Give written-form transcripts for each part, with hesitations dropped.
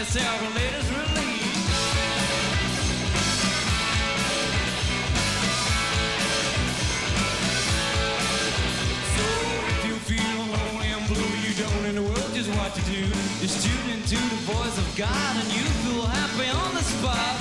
myself a latest release. So if you feel lonely and blue, you don't in the world just what to do. Just tune into the voice of God and you feel happy on the spot.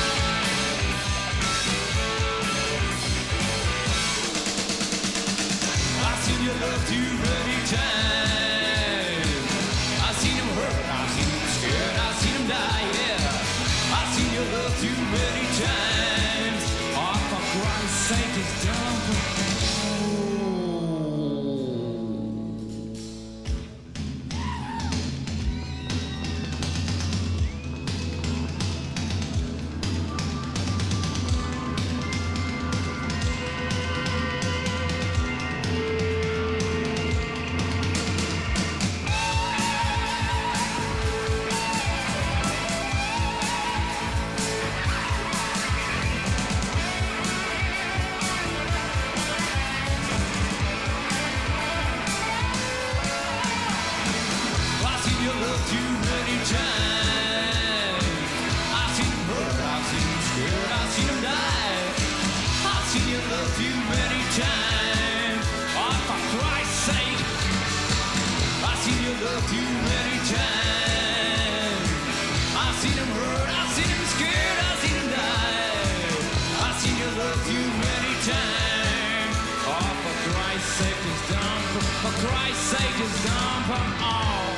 I've seen your love too many times. I've seen him hurt, I've seen him scared, I've seen him die, yeah. I've seen your love too many times. Oh, for Christ's sake, it's done for me. Your love too many times. I've seen him hurt, I've seen him scared, I've seen him die. I've seen your love too many times. Oh, for Christ's sake. I've seen your love too many times. I've seen him hurt, I've seen him scared, I've seen him die. I've seen your love too many times. Oh, for Christ's sake, it's done for Christ's sake, it's done for all.